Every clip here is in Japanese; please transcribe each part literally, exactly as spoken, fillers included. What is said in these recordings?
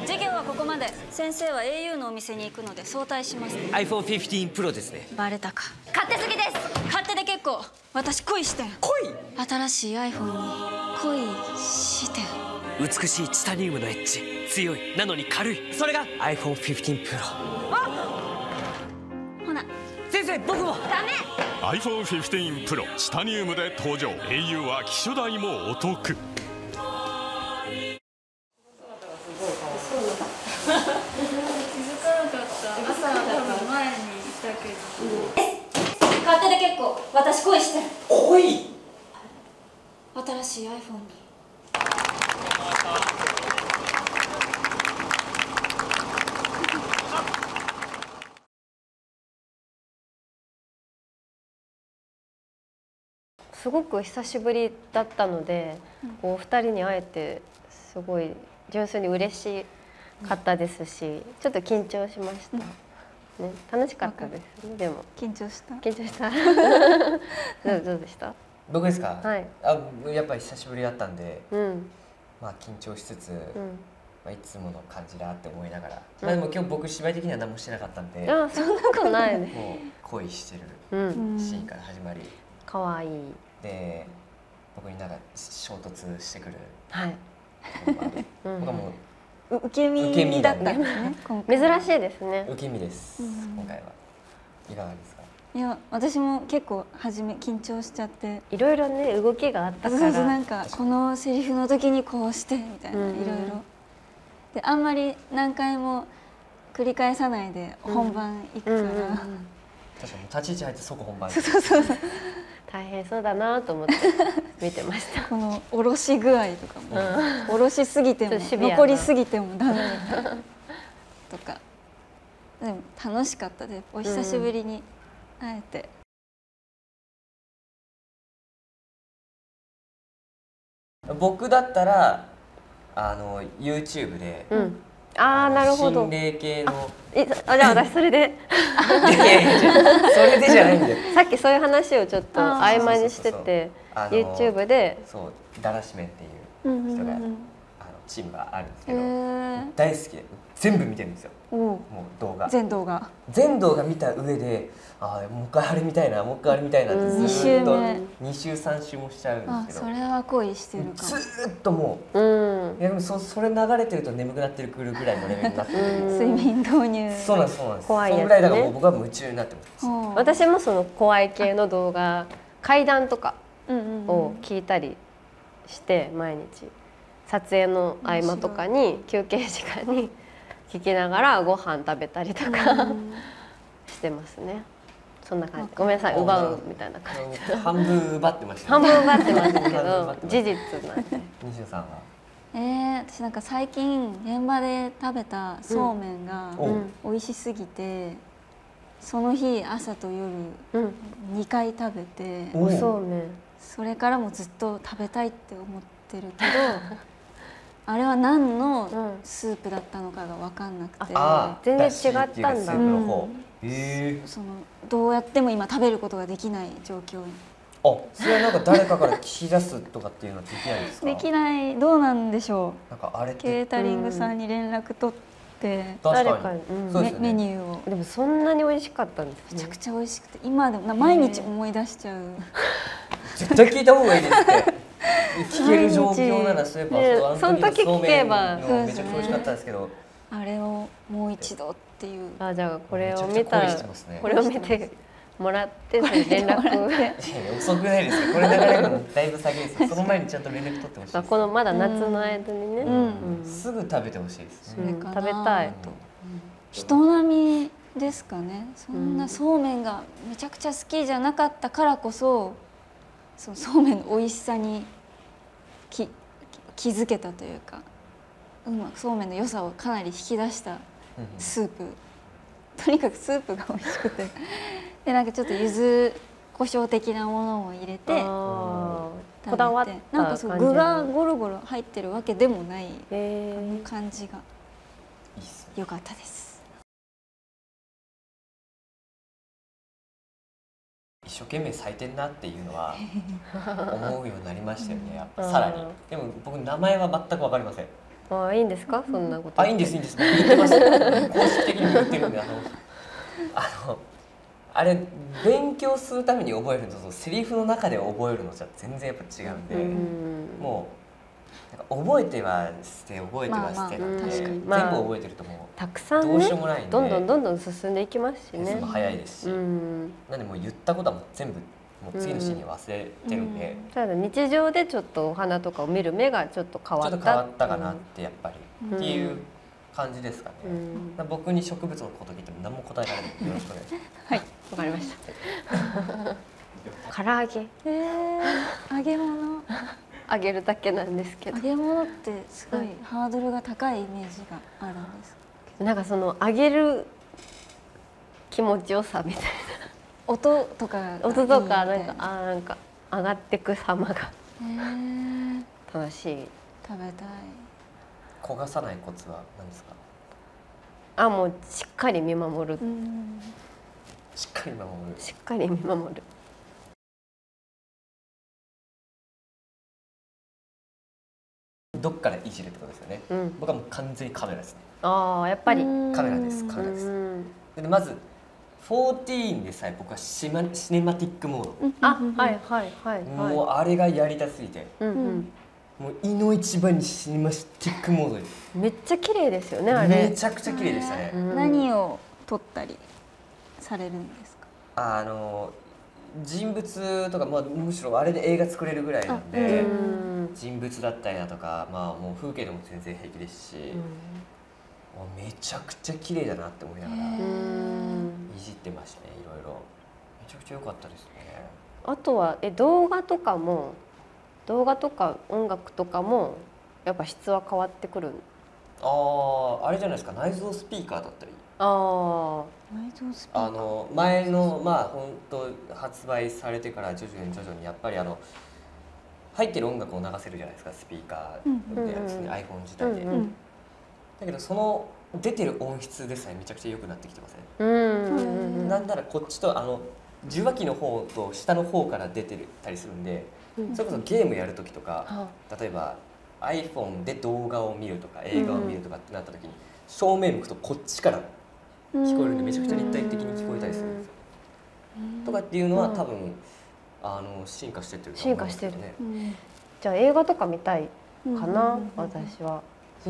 授業はここまで。先生は エーユー のお店に行くので早退します。 アイフォンフィフティーン プロですね。 バレたか。勝手すぎです。勝手で結構。私恋してん。 恋？ 新しい iPhone に恋してん。 美しいチタニウムのエッジ、強いなのに軽い、それが アイフォンフィフティーン プロ。 あ、ほな先生、僕も。 ダメ。 アイフォンフィフティーン プロチタニウムで登場。 エーユー は機種代もお得。 勝手で結構。私恋してる。 恋？ 新しい iPhone に。 すごく久しぶりだったので、こうお二人に会えてすごい純粋に嬉しかったですし、ちょっと緊張しました。ね、楽しかったですね。でも緊張した。 緊張した。どうどうでした？ 僕ですか？ はい。 あ、やっぱり久しぶりだったんで、 うん、 まあ緊張しつつ、 うん、 まあいつもの感じだって思いながら、まあでも今日僕芝居的には何もしてなかったんで、 あ、そんなことないね。 もう恋してるうん、 シーンから始まり、 可愛い。 で僕になんか衝突してくる。 はい。 僕はもう受け身だったんですね。 珍しいですね。 受け身です。今回はいかがですか？ いや、私も結構初め緊張しちゃって、 いろいろね動きがあったから、 なんかこのセリフの時にこうしてみたいな、いろいろで、あんまり何回も繰り返さないで本番行くから、 確かに立ち位置入って即本番。 そうそうそう、 大変そうだなと思って見てました。 この下ろし具合とかも、下ろしすぎても残りすぎてもダメみたいなとか。でも楽しかったです。お久しぶりに会えて。 僕だったらあの YouTube で、 うん、ああなるほど。 心霊系の。 え、あ、じゃあ私それで。 いやいやいや、それでじゃないんだよ。 さっきそういう話をちょっと合間にしてて、YouTube で。 そう、だらしめんっていう人があのチームがあるんですけど、大好きで全部見てるんですよ。もう動画。 全動画。 全動画見た上で、ああもう一回あれ見たいな、もう一回あれ見たいなってずっとに週さん週もしちゃうんですけど。 それは恋してるかも。 ずっともう、うん、いやでもそそれ流れてると眠くなってくるぐらいのレベルになってる。 睡眠導入。 そうなんです、そうなんです。 怖いやつね。 そのぐらいだからもう僕は夢中になってます。 私もその怖い系の動画、怪談とかを聞いたりして毎日撮影の合間とかに休憩時間に聞きながらご飯食べたりとかしてますね。そんな感じ。ごめんなさい、奪うみたいな感じ。 半分奪ってました。 半分奪ってますけど事実なんで。 西野さんは？ ええ、私なんか最近現場で食べたそうめんが美味しすぎて、その日朝と夜にかい食べて、 おそうめん。 それからもずっと食べたいって思ってるけど。あれは何のスープだったのかが分かんなくて、 全然違ったんだ。 そのどうやっても今食べることができない状況に。 あ、それはなんか誰かから聞き出すとかっていうのはできないですか？ できない。どうなんでしょう。 なんかあれケータリングさんに連絡取って誰かにメニューを。 でもそんなに美味しかったんですね。 めちゃくちゃ美味しくて、今でも毎日思い出しちゃう。 絶対聞いた方がいいですって。聞ける状況ならそういえばその時聞けばめちゃくちゃ美味しかったんですけど、 あれをもう一度っていう。 あ、じゃあこれを見たらこれを見てもらって連絡。 遅くないですか？これ流れるのだいぶ先です。その前にちゃんと連絡取ってほしい。 このまだ夏の間にね。 すぐ食べてほしいですね。 食べたいと。 人並みですかね。そんなそうめんがめちゃくちゃ好きじゃなかったからこそ、そのそうめんの美味しさにき気づけたというか、うまくそうめんの良さをかなり引き出したスープ。とにかくスープが美味しくて、でなんかちょっと柚子胡椒的なものを入れてこだわった感じ。 なんかそう具がゴロゴロ入ってるわけでもない感じが良かったです。 一生懸命咲いてんなっていうのは思うようになりましたよね。やっぱさらに。でも僕名前は全く分かりません。 ああいいんですかそんなこと。 あいいんですいいんです。僕言ってます。公式的に言ってるんであのあのあれ勉強するために覚えるのとセリフの中で覚えるのじゃ全然やっぱ違うんで、うん、もうなんか覚えてはして覚えてはしてなんで、まあまあ、全部覚えてるともうたくさん、ね、 どうしようもないんでどんどんどんどん進んでいきますしね。 早いですし、うん、なんでもう言ったことはもう全部もう次のシーンに忘れてるんで、 うん、ただ日常でちょっとお花とかを見る目がちょっと変わった、 ちょっと変わったかなってやっぱり、うん、っていう感じですかね、うん、僕に植物のこと聞いても何も答えられない。よろしくお願いします。 はい、わかりました唐揚げ、 えー、揚げ物揚げるだけなんですけど、 揚げ物ってすごいハードルが高いイメージがあるんですか。なんかその揚げる気持ちよさみたいな音とか音とかなんかあなんか上がってく様が楽しい。 食べたい。 焦がさないコツは何ですか。 あもうしっかり見守る。 しっかり見守る。 しっかり見守る。 どっからいじるってことですよね。うん、僕はもう完全にカメラですね。 ああやっぱりカメラですカメラです。でまずじゅうよんでさえ僕はシマシネマティックモード。 あはいはいはい。 もうあれがやりたすぎて。うんうんもういの一番にシネマティックモードでめっちゃ綺麗ですよねあれ。 めちゃくちゃ綺麗でしたね。 何を撮ったりされるんですか。 あの人物とか、まあ、むしろあれで映画作れるぐらいなんで人物だったりだとか、まあ、もう風景でも全然平気ですし、もうめちゃくちゃ綺麗だなって思いながらいじってましたね。いろいろめちゃくちゃ良かったですね。 あとはえ動画とかも動画とか音楽とかもやっぱ質は変わってくる。 あああれじゃないですか、内蔵スピーカーだったり。 あ内蔵スピーカー。 あの前のまあ本当発売されてから徐々に徐々にやっぱりあの入ってる音楽を流せるじゃないですか、スピーカーでですね、アイフォン 自体で。だけどその出てる音質でさえめちゃくちゃ良くなってきてません。うんなんならこっちとあの受話器の方と下の方から出てたりするんで。それこそゲームやる時とか、例えば アイフォン で動画を見るとか映画を見るとかってなった時に正面向くとこっちから聞こえるんでめちゃくちゃ立体的に聞こえたりするんですよ。とかっていうのは多分あの進化してってると思うんですよね。進化してる。 じゃあ映画とか見たいかな私は。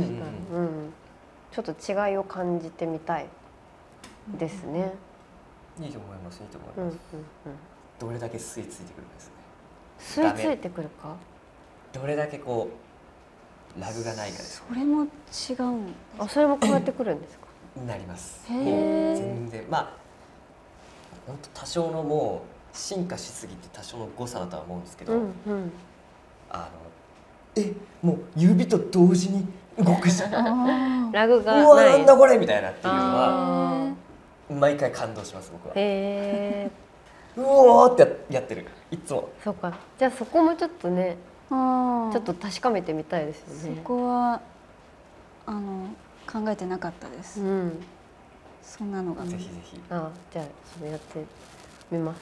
ちょっと違いを感じてみたいですね。 いいと思いますいいと思います。どれだけ吸い付いてくるんですね。 吸い付いてくるか。 どれだけこうラグがないかです。 それも違うんあ、それも変わってくるんですか。 なります。全然まあ本当多少のもう進化しすぎて多少の誤差だとは思うんですけど、うんうん、あのえもう指と同時に動くじゃん。 ラグがない。 うわなんだこれみたいなっていうのは毎回感動します僕は。へーうおーってやってるいつも。 そうか。じゃあそこもちょっとね、ちょっと確かめてみたいですよね。 そこはあの考えてなかったです。うん、そんなのが。 ぜひぜひ。 あ、じゃあそれやってみます。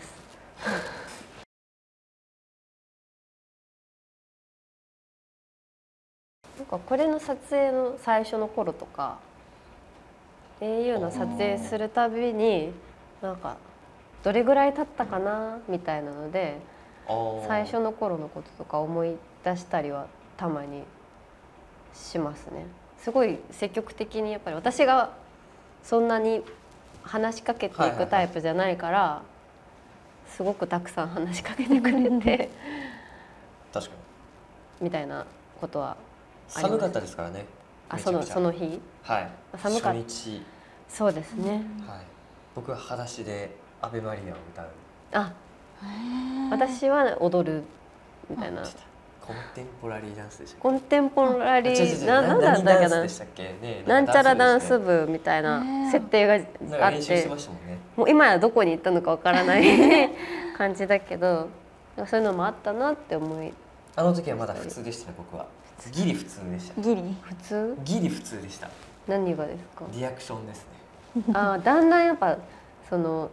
なんかこれの撮影の最初の頃とか、エーユー の撮影するたびになんか。どれぐらい経ったかなみたいなので最初の頃のこととか思い出したりはたまにしますね。すごい積極的にやっぱり私がそんなに話しかけていくタイプじゃないからすごくたくさん話しかけてくれて確かにみたいなことはあります。寒かったですからね。 あそのその日はい寒かった。 初日そうですね。はい僕は裸足でアベマリアを歌う。 あ、私は踊るみたいな。 コンテンポラリーダンスでした。 コンテンポラリーなんだったっけな。なんちゃらダンス部みたいな設定があって、もう今やどこに行ったのかわからない感じだけど、そういうのもあったなって思い。 あの時はまだ普通でしたね僕は。ギリ普通でした。 ギリ普通？ ギリ普通でした。 何がですか？ リアクションですね。 ああ、だんだんやっぱその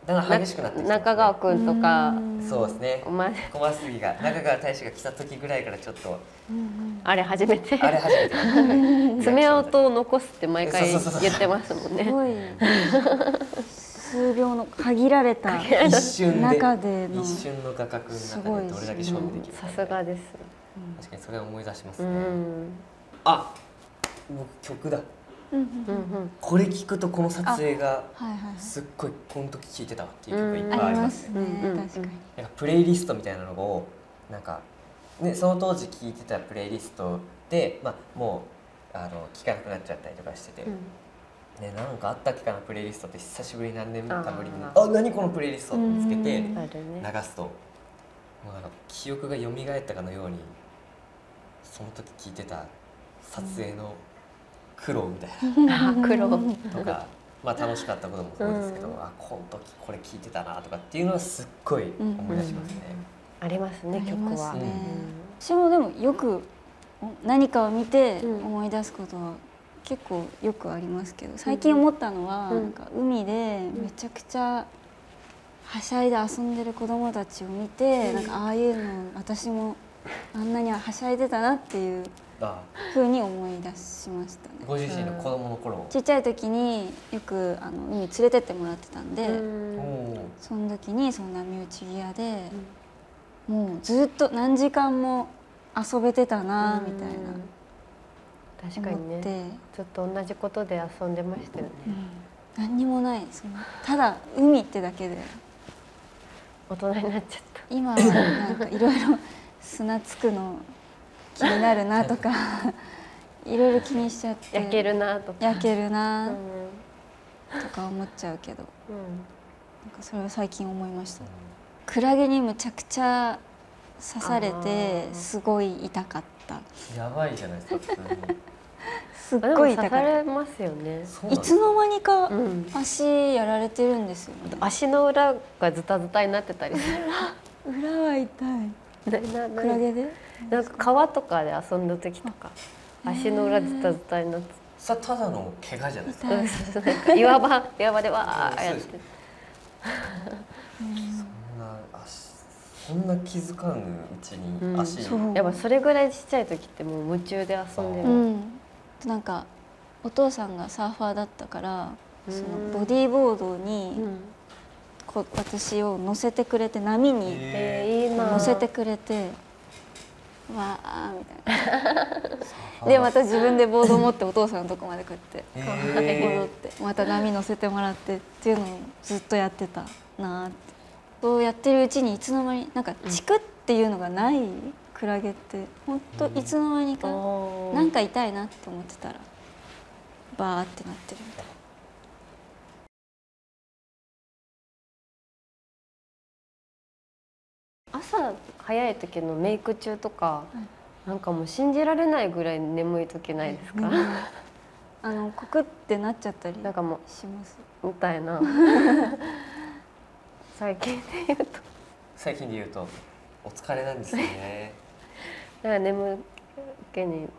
だんだん激しくなってきてますね。 中川くんとか、 そうですね。 お前小松杉が中川大志が来た時ぐらいからちょっとあれ初めてあれ初めて爪痕を残すって毎回言ってますもんね。 すごい数秒の限られた一瞬で中での一瞬の画角の中でどれだけ勝負できるか。 さすがです。 確かにそれを思い出しますね。 うんあ、僕曲だ。 うんうんこれ聞くとこの撮影がはいはいすっごいこの時聴いてたわっていう曲いっぱいありまありますす。 ねうんうん確かになんかプレイリストみたいなのをなんかねその当時聴いてたプレイリストでまあもうあの聴かなくなっちゃったりとかしてて。 うんね、なんかあったっけかなプレイリストって久しぶりに何年かぶりにああー何このプレイリストって見つけてうんある流ね。 すともうなんか記憶が蘇ったかのようにその時聞いてた撮影の苦労みたいなあ黒。 とか、まあ楽しかったこともそうですけど、 うんあこの時これ聞いてたなとかっていうのはすっごい思い出しますね。 ありますねあり曲は。 ますねうん私もでもよく何かを見てうん思い出すことは結構よくありますけど最近思ったのは、 うんなんか海でめちゃくちゃはしゃいで遊んでる子供たちを見て、 うんなんかああいうの私もあんなにはしゃいでたなっていうあ風に思い出しましたね。 ご自身の子供の頃、 ちっちゃい時によくあの海連れてってもらってたんで、 うんおおその時にその波打ち際で、もうずっと何時間も遊べてたなみたいな。 確かに思ってね。ずっと同じことで遊んでましたよね。 うん、何にもないそのただ海ってだけで大人になっちゃっ今はなんかいろいろ砂つくの気になるなとかいろいろ気にしちゃってた。焼けるなとか。 焼けるうなんうんとか思っちゃうけど、なんかそれを最近思いました。クラゲにむちゃくちゃ刺されてあーすごい痛かったやばいじゃないですか普通に。 すっあでも刺さごい痛かっれますよね。 そうなんですたいつの間にかうん。 足やられてるんですよね。 足の裏がズタズタになってたりする。 裏は痛いななクラゲでなんか川とかで遊んだ時とか足の裏ズタズタになってさただの怪我じゃないですか。 痛いうんそうそうなんか岩場岩場でわーやってそんな足そんな気づかぬうちうんに足、 そうやっぱそれぐらいちっちゃい時ってもう夢中で遊んでうる。 ん、なんかお父さんがサーファーだったからそのうんボディーボードうにんこ私を乗せてくれて波にえーいいな。 乗せてくれてわあみたいなでまた自分でボードを持ってお父さんのとこまでこうやってへ戻ってまた波乗せてもらってっていうのをずっとやってたなーってそうやってるうちにいつの間になんかチクっていうのがないクラゲってほんといつの間にかおーなんか痛いなって思ってたらバーってなってるみたいな。 朝早い時のメイク中とか、なんかもう信じられないぐらい眠い時ないですか？ あのコクってなっちゃったりなんかもします。 うみたいな。最近で言うと最近で言うとお疲れなんですよね。 なんか眠気に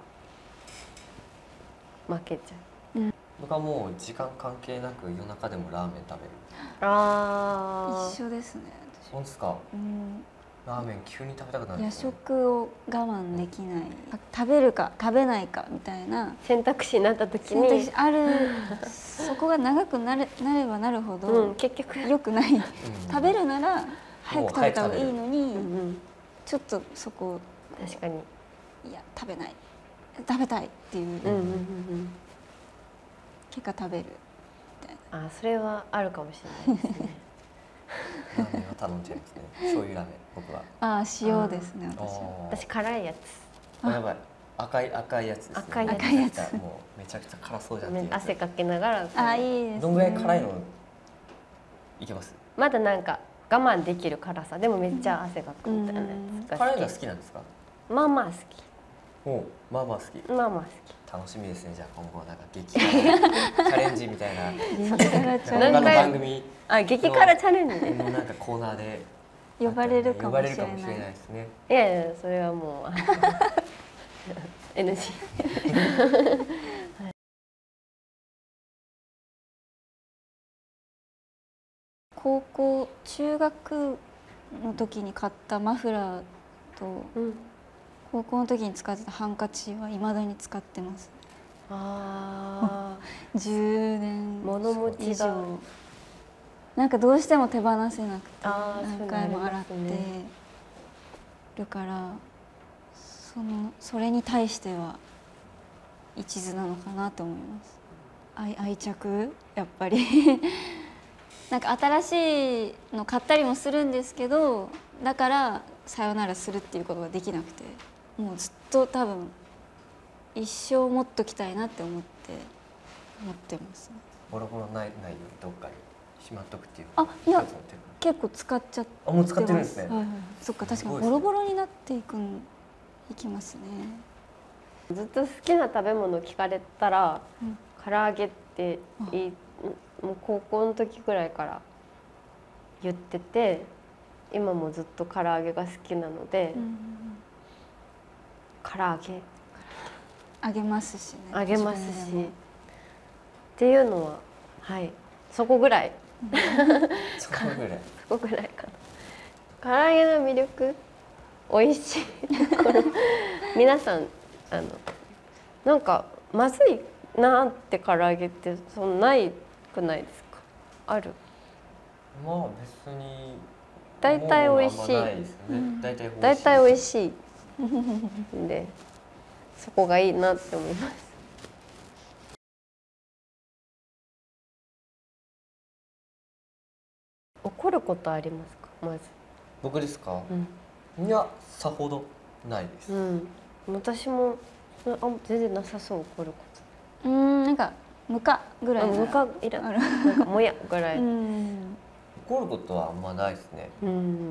負けちゃう。 僕はもう時間関係なく夜中でもラーメン食べる。 あ一緒ですね。 本当ですか？ うん、 ラーメン急に食べたくなるん夜ですよね。 食を我慢できない。食べるか食べないかみたいな選択肢になった時選択に肢、ある。そこが長くなれなればなるほうん、 ど結局、 良くない。 うん食べるなら早く食べた方がいいのに、 うんうん、 ちょっとそこ確かに、 いや食べない食べたいっていううんうんうんうん、 結果食べる。 あ、それはあるかもしれないですね。 ラーメンは頼んじゃいますね。醤油ラーメン僕は。 ああ塩ですねあ私は。 ー私辛いやあやばい赤い赤いやつですね。 赤いやつ赤いやつもうめちゃくちゃ辛そうじゃんってつ、 いうやつ。 汗かきながら、 ああいいですね。 どんぐらい辛いのいけます？ まだなんか我慢できる辛さ、でもめっちゃ汗かくみたいなやつが辛いの好き。 が好きなんですか？ まあまあ好おうまあまあ好き。 き、まあまあ好楽しみですね。じゃあ今後なんか激辛チャレンジみたいな激辛チャレンジ他の番組き。あ、激辛チャレンジで。 のなんかコーナーで呼ばれるか呼ばもしれないれるかもしれないですね。 いやいや、それはもうあのエヌジー。 高校中学の時に買ったマフラーと、うん、高校の時に使ってたハンカチはいまだに使ってます。 ああじゅうねん物持ちだ。 なんかどうしても手放せなくて何回も洗ってるから、そのそれに対しては一途なのかなと思います。愛, 愛着やっぱりなんか新しいの買ったりもするんですけど、だからさよならするっていうことができなくて、もうずっと多分一生持っときたいなって思って持ってますね。 ボロボロないないよりどっかにしまっとくっていう。 あ、いや結構使っちゃってます。 あ、もう使ってるんですね。 はいはい、そっか、確かにボロボロになっていくんいきますね。 ずっと好きな食べ物聞かれたら、うん、唐揚げっていい、もう高校の時ぐらいから言ってて、今もずっと唐揚げが好きなので、うん、唐揚げあげますしね。 あげますしっていうのは、はい、そこぐらいそこぐらいそこぐらいかな。唐揚げの魅力、美味しい皆さんあのなんかまずいなって唐揚げってそんないくないですか？ある？ まあ別に大体美味しい。大体美味しいで、そこがいいなって思います。怒ることありますか？まず。 僕ですか？うん、いや、さほどないです。 うん、私もあ全然なさそう、怒ること。 うん、なんかムカぐらい。 ムカいらなんかもやぐらい。 怒ることはあんまないですね。うん、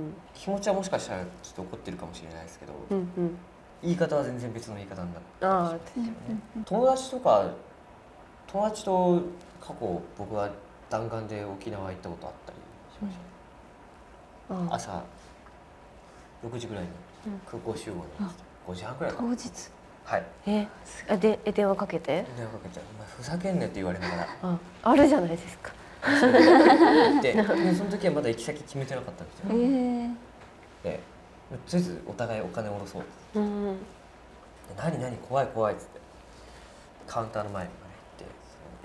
気持ちはもしかしたらちょっと怒ってるかもしれないですけど、うんうん、言い方は全然別の言い方になってますよね。友達とか友達と過去僕は弾丸で沖縄行ったことあったりしました、うん、朝ろくじぐらいに空港集合になって、ごじはんくらいか当日。 はい。えー、でえ電話かけて？ 電話かけて、お前ふざけんねって言われながら。 あ、あるじゃないですか。 で、でその時はまだ行き先決めてなかったんですよ。えー、で、とりあえずお互いお金を下ろそうって。うん、で何何怖い怖いっつってカウンターの前に行って、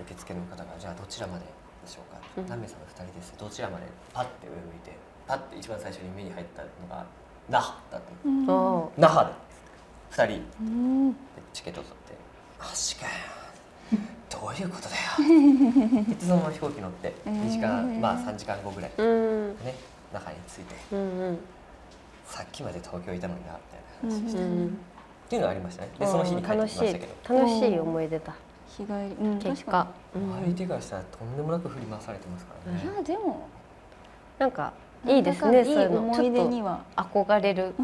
受付の方がじゃあどちらまででしょうか。うん、何名様ふたりです。どちらまで？パッて上向いて、パッて一番最初に目に入ったのが那覇だった。うん、那覇でふたり、うん、チケット取って「マジかよ。どういうことだよ」ってそのまま飛行機乗ってにじかん、まあさんじかんごぐらいね、中に着いて、さっきまで東京いたのになみたいな話してっていうのがありましたね。でその日に帰ってきましたけど、 楽しい思い出だ。 日帰り結果相手からしたらとんでもなく振り回されてますからね。 いやでもなんかいいですね、そういうの。ちょっと憧れる。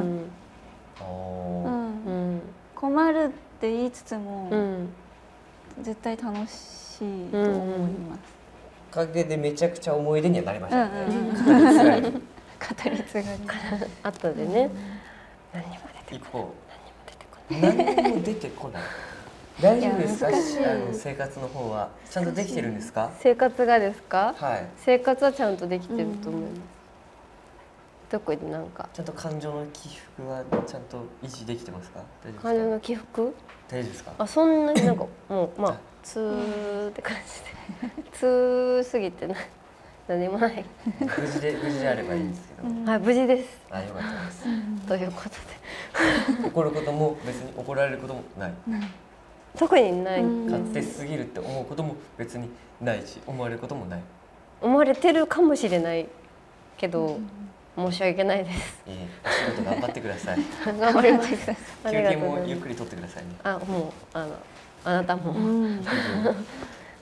困るって言いつつも絶対楽しいと思います。 おかげでめちゃくちゃ思い出にはなりましたね。 語り継がれ後でね、何も出てこない。 何も出てこない。大丈夫ですか？生活の方はちゃんとできてるんですか？ 生活がですか？ はい。 生活はちゃんとできてると思います。特になんかちゃんと感情の起伏はちゃんと維持できてますか？ 感情の起伏？ 大丈夫ですか？ あ、そんなになんかもうまあツーって感じでツーすぎてな何もない。 無事で無事であればいいんですけど。 はい、無事です。 あ、よかったです。 ということで。怒ることも別に怒られることもない。 特にない。 勝手すぎるって思うことも別にないし、思われることもない。 思われてるかもしれないけど。申し訳ないです。 ええ、お仕事頑張ってください。 頑張ります。休憩もゆっくり取ってくださいね。 あ、もうあのあなたも。